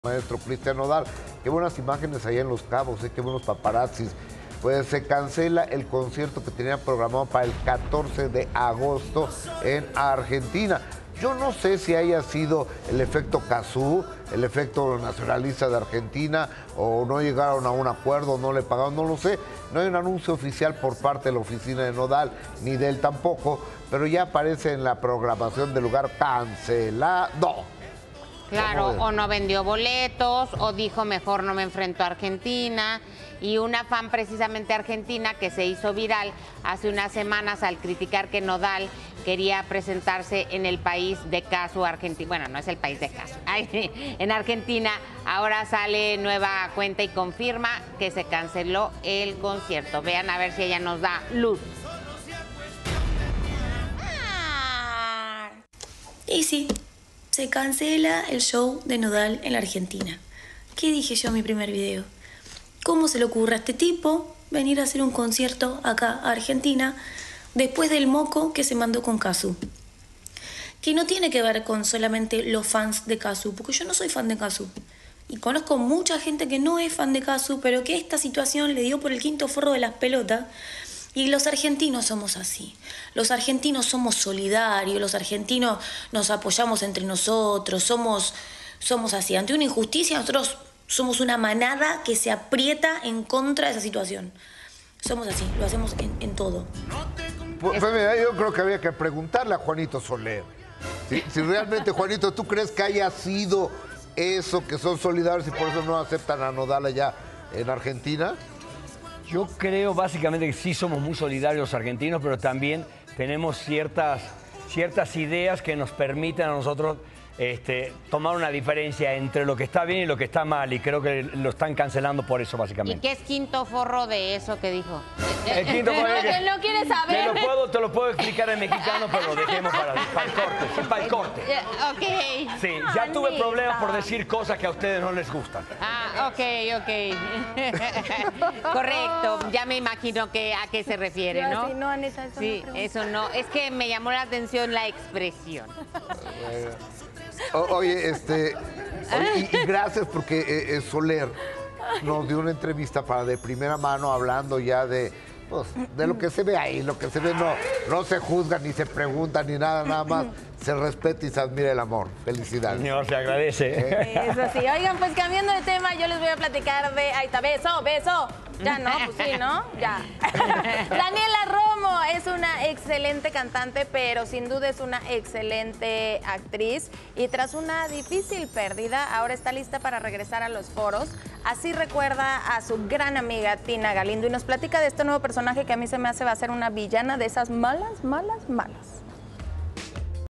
Maestro Cristian Nodal. Qué buenas imágenes ahí en Los Cabos, qué buenos paparazzis. Pues se cancela el concierto que tenía programado para el 14 de agosto en Argentina. Yo no sé si haya sido el efecto Cazzu, el efecto nacionalista de Argentina, o no llegaron a un acuerdo, no le pagaron, no lo sé. No hay un anuncio oficial por parte de la oficina de Nodal, ni de él tampoco, pero ya aparece en la programación del lugar cancelado. Claro, o no vendió boletos, o dijo mejor no me enfrento a Argentina. Y una fan precisamente argentina que se hizo viral hace unas semanas al criticar que Nodal quería presentarse en el país de Cazzu, Argentina. Bueno, no es el país de Cazzu, en Argentina. Ahora sale nueva cuenta y confirma que se canceló el concierto. Vean a ver si ella nos da luz. Y sí, se cancela el show de Nodal en la Argentina. ¿Qué dije yo en mi primer video? ¿Cómo se le ocurre a este tipo venir a hacer un concierto acá a Argentina después del moco que se mandó con Cazzu? Que no tiene que ver con solamente los fans de Cazzu, porque yo no soy fan de Cazzu. Y conozco mucha gente que no es fan de Cazzu, pero que esta situación le dio por el quinto forro de las pelotas. Y los argentinos somos así. Los argentinos somos solidarios, los argentinos nos apoyamos entre nosotros, somos así. Ante una injusticia, nosotros somos una manada que se aprieta en contra de esa situación. Somos así, lo hacemos en todo. Pues mira, yo creo que había que preguntarle a Juanito Soler. Si realmente, Juanito, ¿tú crees que haya sido eso, que son solidarios y por eso no aceptan a Nodal allá en Argentina? Yo creo básicamente que sí somos muy solidarios los argentinos, pero también tenemos ciertas ideas que nos permiten a nosotros tomar una diferencia entre lo que está bien y lo que está mal, y creo que lo están cancelando por eso básicamente. ¿Y qué es quinto forro de eso que dijo? El quinto forro Él no quiere saber. Te lo puedo explicar en mexicano, pero lo dejemos para el corte. Sí, para el corte. Ok. Sí, ya tuve problemas por decir cosas que a ustedes no les gustan. Ok. Correcto, ya me imagino a qué se refiere, ¿no? Sí, no, Aneta, eso sí, no eso no. Es que me llamó la atención la expresión. Oye, y gracias porque Soler nos dio una entrevista para de primera mano hablando ya de lo que se ve ahí. Lo que se ve no se juzga, ni se pregunta, ni nada más se respeta y se admira el amor. Felicidades. Señor, se agradece. Eso sí. Oigan, pues cambiando de tema, yo les voy a platicar de... Ahí está, beso. Ya no, pues sí, ¿no? Ya. Daniela Romo es una excelente cantante, pero sin duda es una excelente actriz. Y tras una difícil pérdida, ahora está lista para regresar a los foros. Así recuerda a su gran amiga Tina Galindo y nos platica de este nuevo personaje que a mí se me hace va a ser una villana de esas malas.